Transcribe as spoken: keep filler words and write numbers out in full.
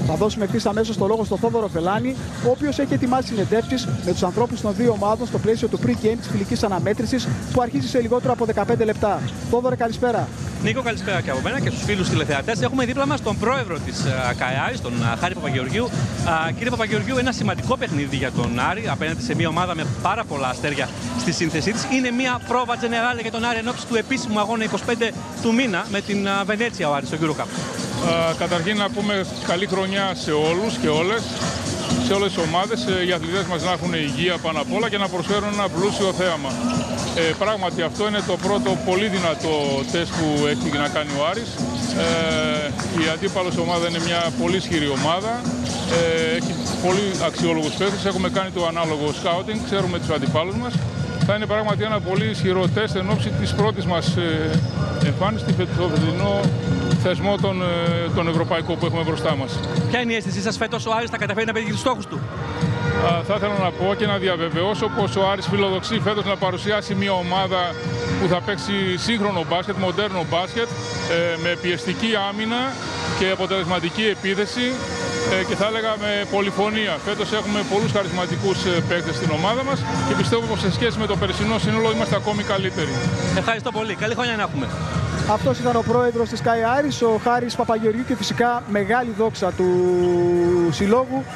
Θα δώσουμε ευθύς αμέσως το λόγο στον Θόδωρο Φελάνη, ο οποίος έχει ετοιμάσει συνεντεύξεις με τους ανθρώπους των δύο ομάδων στο πλαίσιο του pre-game της φιλικής αναμέτρησης που αρχίζει σε λιγότερο από δεκαπέντε λεπτά. Θόδωρε, καλησπέρα. Νίκο, καλησπέρα και από μένα και στους φίλους τηλεθεατές. Έχουμε δίπλα μας τον πρόεδρο της ΚΑΕΑΡΙΣ, τον Χάρη Παπαγεωργίου. Α, κύριε Παπαγεωργίου, ένα σημαντικό παιχνίδι για τον Άρη απέναντι σε μια ομάδα με πάρα πολλά αστέρια στη σύνθεσή της. Είναι μια πρόβα τζενεράλε για τον Άρη ενόψει του επίσημου αγώνα είκοσι πέντε του μήνα με την Βενέτσια ο Άρης στο EuroCup. Καταρχήν να πούμε καλή χρονιά σε όλους και όλες, σε όλες τις ομάδες, οι αθλητές μας να έχουν υγεία πάνω απ' όλα και να προσφέρουν ένα πλούσιο θέαμα. Ε, πράγματι αυτό είναι το πρώτο πολύ δυνατό τεστ που έχει να κάνει ο Άρης. Ε, η αντίπαλος ομάδα είναι μια πολύ ισχυρή ομάδα, ε, έχει πολύ αξιόλογους παίκτες, έχουμε κάνει το ανάλογο σκάουτινγκ, ξέρουμε τους αντιπάλους μας. Θα είναι πράγματι ένα πολύ ισχυρό τεστ εν ώψη της πρώτης μας ε, εμφάνισης στο φετινό θεσμό τον, τον ευρωπαϊκό που έχουμε μπροστά μας. Ποια είναι η αίσθησή σας φέτος ο Άρης θα καταφέρει να πετύχει τους στόχους του? Α, θα ήθελα να πω και να διαβεβαιώσω πως ο Άρης φιλοδοξεί φέτος να παρουσιάσει μια ομάδα που θα παίξει σύγχρονο μπάσκετ, μοντέρνο μπάσκετ, ε, με πιεστική άμυνα και αποτελεσματική επίθεση ε, και θα έλεγα με πολυφωνία. Φέτος έχουμε πολλούς χαρισματικούς παίκτες στην ομάδα μας και πιστεύω πως σε σχέση με το περσινό σύνολο είμαστε ακόμη καλύτεροι. Ευχαριστώ πολύ. Καλή χρονιά να έχουμε. Αυτός ήταν ο πρόεδρος της ΚΑΕΑΡΙΣ, ο Χάρης Παπαγεωργίου, και φυσικά μεγάλη δόξα του συλλόγου.